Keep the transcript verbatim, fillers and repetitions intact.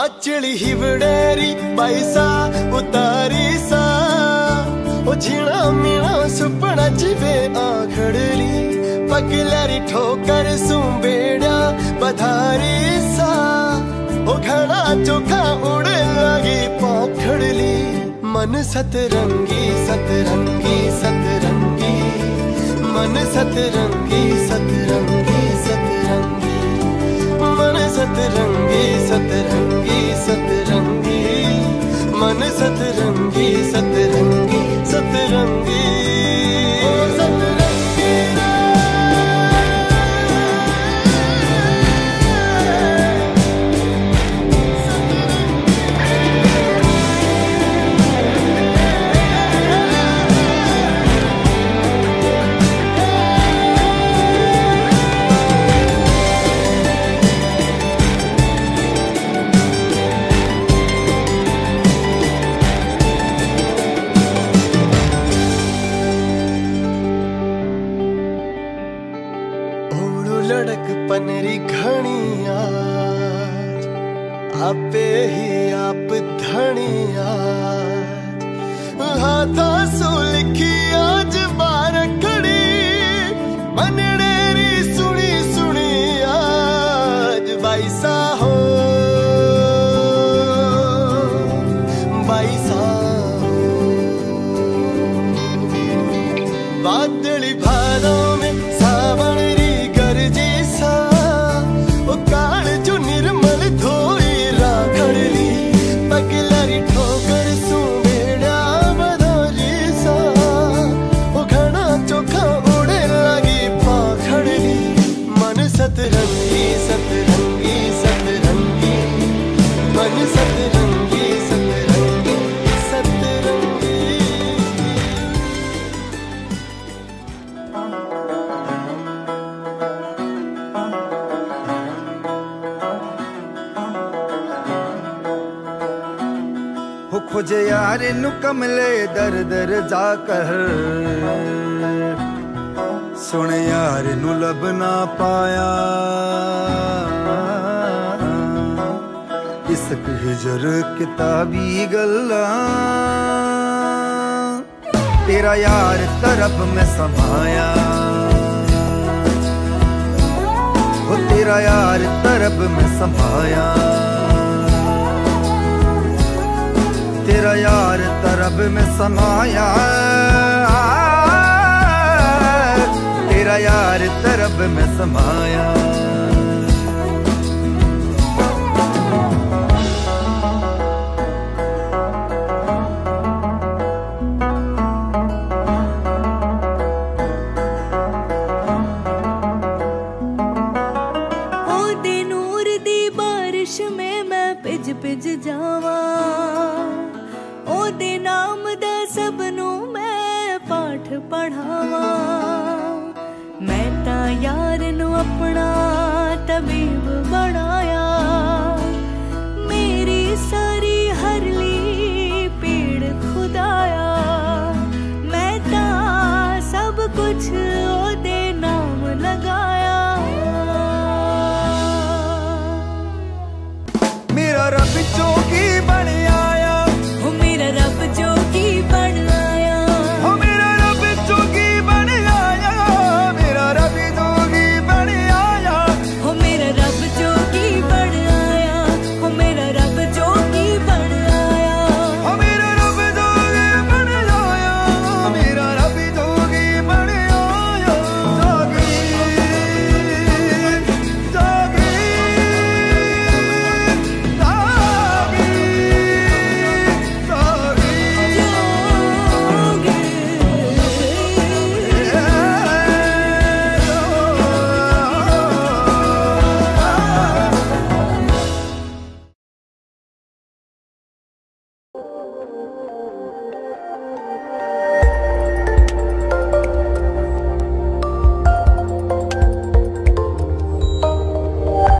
बाचली हिवड़ेरी पैसा उतारी सा ओ झीणा मीणा सुपना जिवे आखड़ली पगलारी ठोकर सुबेड़ा बधारी सा ओ घड़ा चोखा उड़े लगी पाखड़ली मन सतरंगी सतरंगी सतरंगी मन सतरंगी सतरंगी सतरंगी मन सतरंगी सतरंगी सतरंगी मन सतरंगी सतरंगी सतरंगी ओ सतरंगी लड़क पनरी घनी आज आपे ही आप धनी आज हाथा सो लिखी आज बार खड़ी मनड़ेरी सुनी सुनी आज बाईसा हो बाईसा बादली भादों में सावन पगलारी ठोकर सुबेड़ा बधारी सा ओ घड़ा चोखा उड़े लगी पाखड़ली मन सतरंगी सतरंगी सतरंगी मन सतरंगी सतरंगी सतरंगी हो खोजे यार नु कमले दर दर जाकर सुन यार नु लब ना पाया इसक हिजर किताबी गल्ला तेरा यार तरफ में समाया हो तेरा यार तरफ में समाया तेरा यार तरब में समाया तेरा यार तरब में समाया ओ दे नूर दी बारिश में मैं पिज पिज जावा ओदे नाम दा सबनू मैं पाठ पढ़ावा मैं ता यार नू अपना तबीब बना